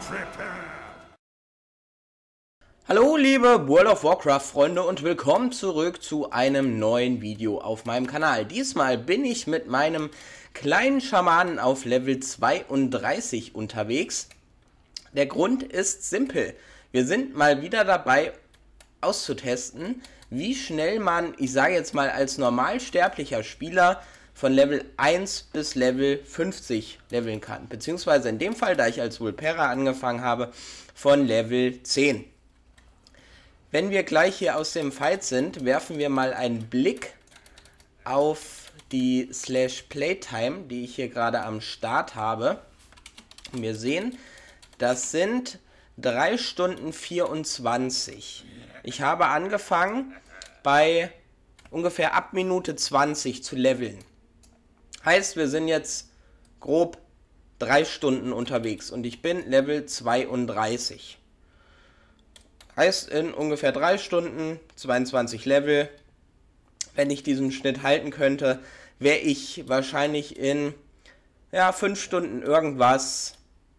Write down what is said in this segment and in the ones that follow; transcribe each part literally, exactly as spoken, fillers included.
Hallo liebe World of Warcraft Freunde und willkommen zurück zu einem neuen Video auf meinem Kanal. Diesmal bin ich mit meinem kleinen Schamanen auf Level zweiunddreißig unterwegs. Der Grund ist simpel. Wir sind mal wieder dabei auszutesten, wie schnell man, ich sage jetzt mal als normalsterblicher Spieler, von Level eins bis Level fünfzig leveln kann. Beziehungsweise in dem Fall, da ich als Vulpera angefangen habe, von Level zehn. Wenn wir gleich hier aus dem Fight sind, werfen wir mal einen Blick auf die Slash Playtime, die ich hier gerade am Start habe. Und wir sehen, das sind drei Stunden vierundzwanzig. Ich habe angefangen bei ungefähr ab Minute zwanzig zu leveln. Heißt, wir sind jetzt grob drei Stunden unterwegs und ich bin Level zweiunddreißig. Heißt, in ungefähr drei Stunden, zweiundzwanzig Level, wenn ich diesen Schnitt halten könnte, wäre ich wahrscheinlich in ja, fünf Stunden irgendwas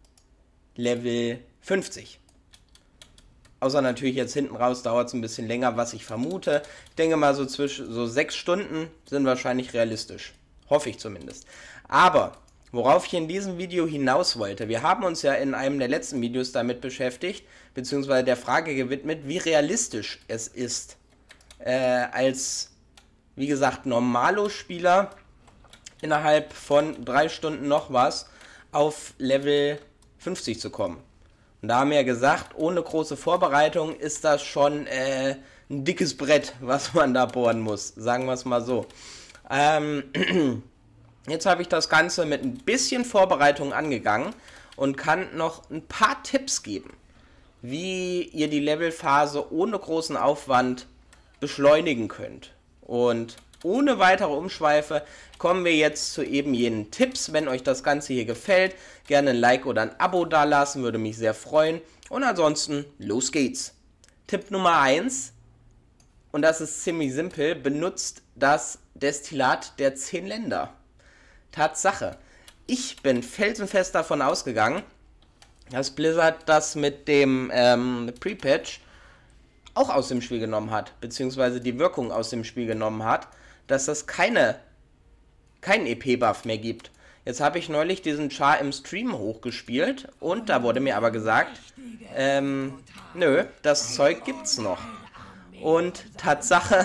Level fünfzig. Außer natürlich jetzt hinten raus dauert es ein bisschen länger, was ich vermute. Ich denke mal so zwischen so sechs Stunden sind wahrscheinlich realistisch. Hoffe ich zumindest. Aber worauf ich in diesem Video hinaus wollte, wir haben uns ja in einem der letzten Videos damit beschäftigt, beziehungsweise der Frage gewidmet, wie realistisch es ist, äh, als, wie gesagt, Normalo-Spieler innerhalb von drei Stunden noch was auf Level fünfzig zu kommen. Und da haben wir ja gesagt, ohne große Vorbereitung ist das schon äh, ein dickes Brett, was man da bohren muss, sagen wir es mal so. Ähm, jetzt habe ich das Ganze mit ein bisschen Vorbereitung angegangen und kann noch ein paar Tipps geben, wie ihr die Levelphase ohne großen Aufwand beschleunigen könnt. Und ohne weitere Umschweife kommen wir jetzt zu eben jenen Tipps. Wenn euch das Ganze hier gefällt, gerne ein Like oder ein Abo dalassen, würde mich sehr freuen. Und ansonsten, los geht's. Tipp Nummer eins, und das ist ziemlich simpel, benutzt das Destillat der zehn Länder. Tatsache. Ich bin felsenfest davon ausgegangen, dass Blizzard das mit dem ähm, Pre-Patch auch aus dem Spiel genommen hat, beziehungsweise die Wirkung aus dem Spiel genommen hat, dass das keine, keinen E P-Buff mehr gibt. Jetzt habe ich neulich diesen Char im Stream hochgespielt und da wurde mir aber gesagt, ähm, nö, das Zeug gibt's noch. Und Tatsache,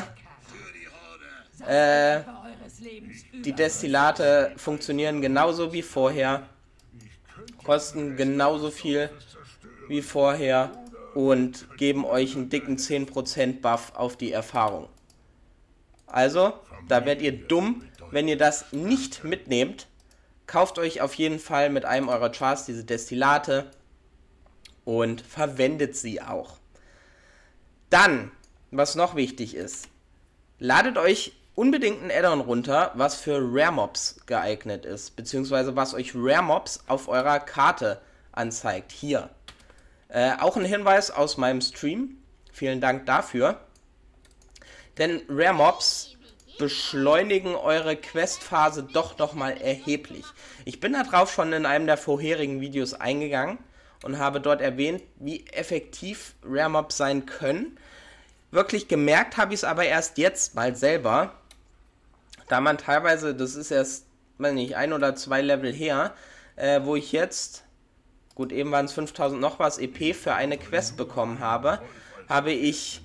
äh, die Destillate funktionieren genauso wie vorher, kosten genauso viel wie vorher und geben euch einen dicken zehn Prozent Buff auf die Erfahrung. Also, da werdet ihr dumm, wenn ihr das nicht mitnehmt. Kauft euch auf jeden Fall mit einem eurer Chars diese Destillate und verwendet sie auch. Dann, was noch wichtig ist, ladet euch unbedingt ein Add-on runter, was für Rare Mobs geeignet ist, beziehungsweise was euch Rare Mobs auf eurer Karte anzeigt. Hier. Äh, auch ein Hinweis aus meinem Stream. Vielen Dank dafür. Denn Rare Mobs beschleunigen eure Questphase doch nochmal erheblich. Ich bin darauf schon in einem der vorherigen Videos eingegangen und habe dort erwähnt, wie effektiv Rare Mobs sein können. Wirklich gemerkt habe ich es aber erst jetzt mal selber, da man teilweise, das ist erst, weiß nicht, ein oder zwei Level her, äh, wo ich jetzt, gut, eben waren es fünftausend noch was E P für eine Quest bekommen habe, habe ich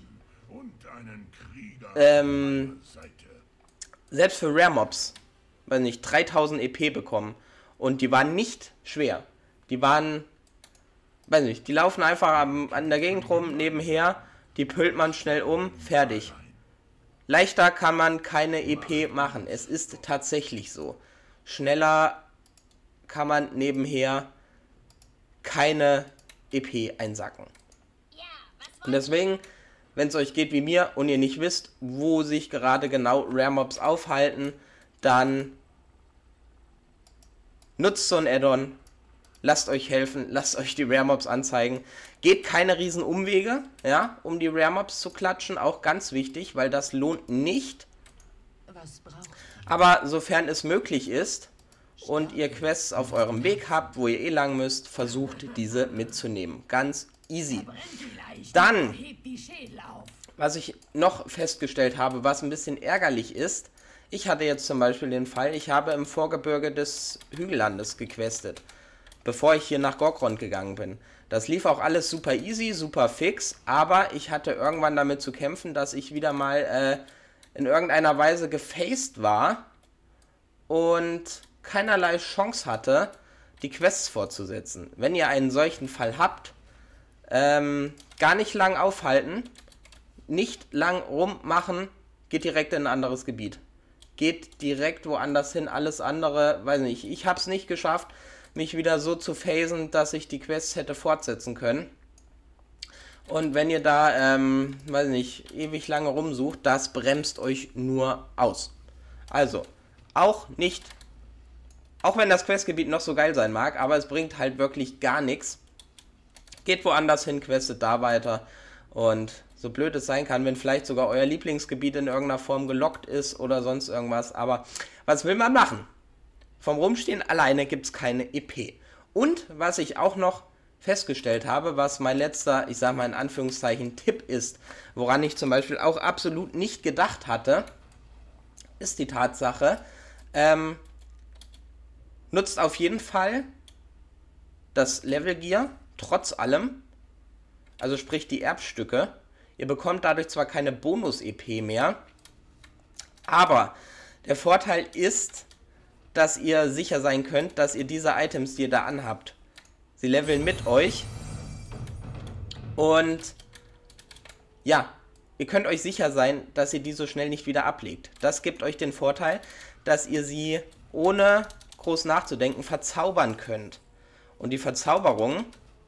ähm, selbst für Rare Mobs, weiß nicht, dreitausend E P bekommen und die waren nicht schwer. Die waren, weiß nicht, die laufen einfach an, an der Gegend rum, nebenher, die püllt man schnell um, fertig. Leichter kann man keine E P machen. Es ist tatsächlich so. Schneller kann man nebenher keine E P einsacken. Und deswegen, wenn es euch geht wie mir und ihr nicht wisst, wo sich gerade genau Rare Mobs aufhalten, dann nutzt so ein Add-on. Lasst euch helfen, lasst euch die Rare Mobs anzeigen. Geht keine riesen Umwege, ja, um die Rare Mobs zu klatschen, auch ganz wichtig, weil das lohnt nicht. Aber sofern es möglich ist und ihr Quests auf eurem Weg habt, wo ihr eh lang müsst, versucht diese mitzunehmen. Ganz easy. Dann, was ich noch festgestellt habe, was ein bisschen ärgerlich ist, ich hatte jetzt zum Beispiel den Fall, ich habe im Vorgebirge des Hügellandes gequestet, bevor ich hier nach Gorkrond gegangen bin. Das lief auch alles super easy, super fix, aber ich hatte irgendwann damit zu kämpfen, dass ich wieder mal äh, in irgendeiner Weise gefaced war und keinerlei Chance hatte, die Quests fortzusetzen. Wenn ihr einen solchen Fall habt, ähm, gar nicht lang aufhalten, nicht lang rummachen, geht direkt in ein anderes Gebiet. Geht direkt woanders hin, alles andere, weiß nicht, ich habe es nicht geschafft, mich wieder so zu phasen, dass ich die Quests hätte fortsetzen können. Und wenn ihr da, ähm, weiß nicht, ewig lange rumsucht, das bremst euch nur aus. Also, auch nicht, auch wenn das Questgebiet noch so geil sein mag, aber es bringt halt wirklich gar nichts. Geht woanders hin, questet da weiter und so blöd es sein kann, wenn vielleicht sogar euer Lieblingsgebiet in irgendeiner Form gelockt ist oder sonst irgendwas, aber was will man machen? Vom Rumstehen alleine gibt es keine E P. Und was ich auch noch festgestellt habe, was mein letzter, ich sag mal in Anführungszeichen, Tipp ist, woran ich zum Beispiel auch absolut nicht gedacht hatte, ist die Tatsache, ähm, nutzt auf jeden Fall das Level Gear, trotz allem, also sprich die Erbstücke. Ihr bekommt dadurch zwar keine Bonus-E P mehr, aber der Vorteil ist, dass ihr sicher sein könnt, dass ihr diese Items, die ihr da anhabt, sie leveln mit euch. Und ja, ihr könnt euch sicher sein, dass ihr die so schnell nicht wieder ablegt. Das gibt euch den Vorteil, dass ihr sie ohne groß nachzudenken verzaubern könnt. Und die Verzauberungen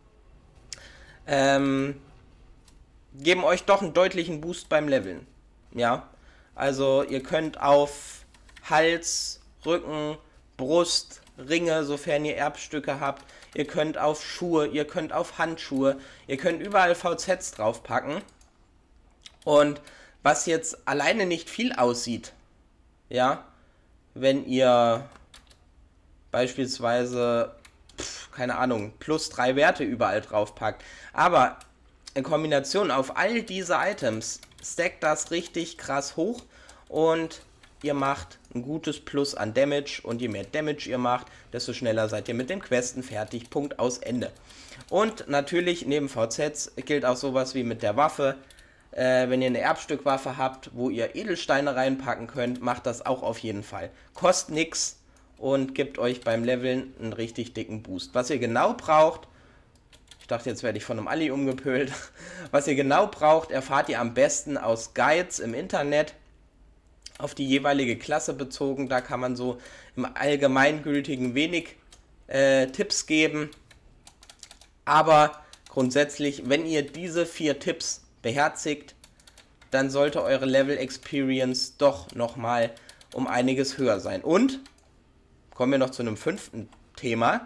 ähm, geben euch doch einen deutlichen Boost beim Leveln. Ja, also ihr könnt auf Hals, Rücken, Brust, Ringe, sofern ihr Erbstücke habt. Ihr könnt auf Schuhe, ihr könnt auf Handschuhe, ihr könnt überall V Zs draufpacken. Und was jetzt alleine nicht viel aussieht, ja, wenn ihr beispielsweise, pf, keine Ahnung, plus drei Werte überall draufpackt, aber in Kombination auf all diese Items stackt das richtig krass hoch und ihr macht ein gutes Plus an Damage und je mehr Damage ihr macht, desto schneller seid ihr mit dem Questen fertig. Punkt, aus, Ende. Und natürlich neben V Zs gilt auch sowas wie mit der Waffe. Äh, wenn ihr eine Erbstückwaffe habt, wo ihr Edelsteine reinpacken könnt, macht das auch auf jeden Fall. Kostet nix und gibt euch beim Leveln einen richtig dicken Boost. Was ihr genau braucht, ich dachte, jetzt werde ich von einem Ali umgepölt. Was ihr genau braucht, erfahrt ihr am besten aus Guides im Internet, auf die jeweilige Klasse bezogen. Da kann man so im Allgemeingültigen wenig äh, Tipps geben. Aber grundsätzlich, wenn ihr diese vier Tipps beherzigt, dann sollte eure Level Experience doch nochmal um einiges höher sein. Und, kommen wir noch zu einem fünften Thema.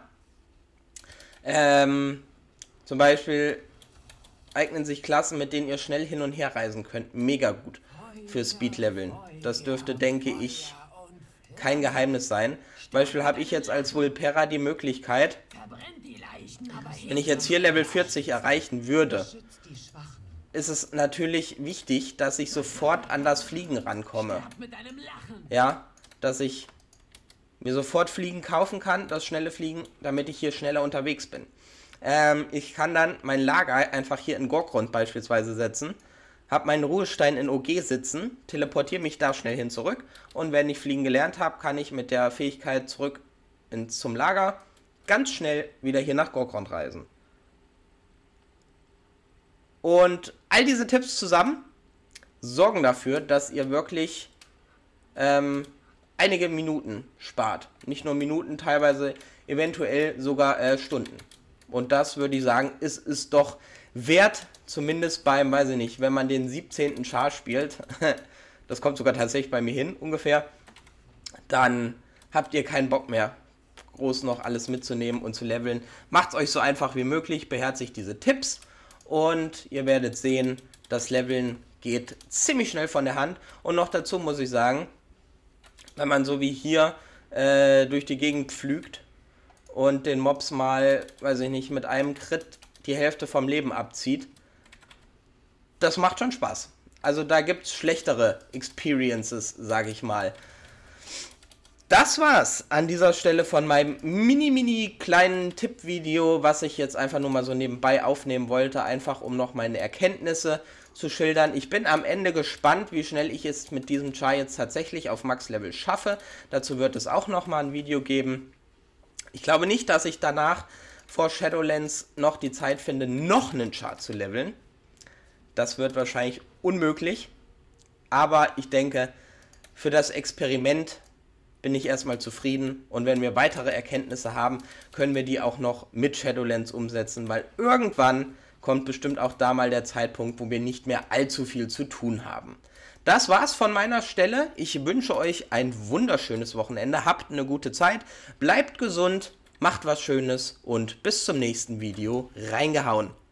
Ähm, zum Beispiel eignen sich Klassen, mit denen ihr schnell hin und her reisen könnt, mega gut für Speedleveln. Das dürfte, denke ich, kein Geheimnis sein. Zum Beispiel habe ich jetzt als Vulpera die Möglichkeit, wenn ich jetzt hier Level vierzig erreichen würde, ist es natürlich wichtig, dass ich sofort an das Fliegen rankomme. Ja, dass ich mir sofort Fliegen kaufen kann, das schnelle Fliegen, damit ich hier schneller unterwegs bin. Ähm, ich kann dann mein Lager einfach hier in Gorkrond beispielsweise setzen, habe meinen Ruhestein in O G sitzen, teleportiere mich da schnell hin zurück und wenn ich Fliegen gelernt habe, kann ich mit der Fähigkeit zurück ins, zum Lager ganz schnell wieder hier nach Gorkrond reisen. Und all diese Tipps zusammen sorgen dafür, dass ihr wirklich ähm, einige Minuten spart. Nicht nur Minuten, teilweise eventuell sogar äh, Stunden. Und das würde ich sagen, ist es doch wert, zumindest beim, weiß ich nicht, wenn man den siebzehnten Char spielt, das kommt sogar tatsächlich bei mir hin, ungefähr, dann habt ihr keinen Bock mehr, groß noch alles mitzunehmen und zu leveln. Macht es euch so einfach wie möglich, beherzigt diese Tipps und ihr werdet sehen, das Leveln geht ziemlich schnell von der Hand. Und noch dazu muss ich sagen, wenn man so wie hier äh, durch die Gegend pflügt und den Mobs mal, weiß ich nicht, mit einem Crit die Hälfte vom Leben abzieht. Das macht schon Spaß. Also da gibt es schlechtere Experiences, sage ich mal. Das war's an dieser Stelle von meinem mini, mini kleinen Tippvideo, was ich jetzt einfach nur mal so nebenbei aufnehmen wollte, einfach um noch meine Erkenntnisse zu schildern. Ich bin am Ende gespannt, wie schnell ich es mit diesem Char jetzt tatsächlich auf Max-Level schaffe. Dazu wird es auch nochmal ein Video geben. Ich glaube nicht, dass ich danach vor Shadowlands noch die Zeit finde, noch einen Char zu leveln. Das wird wahrscheinlich unmöglich. Aber ich denke, für das Experiment bin ich erstmal zufrieden, und wenn wir weitere Erkenntnisse haben, können wir die auch noch mit Shadowlands umsetzen, weil irgendwann kommt bestimmt auch da mal der Zeitpunkt, wo wir nicht mehr allzu viel zu tun haben. Das war's von meiner Stelle. Ich wünsche euch ein wunderschönes Wochenende, habt eine gute Zeit, bleibt gesund, macht was Schönes und bis zum nächsten Video. Reingehauen!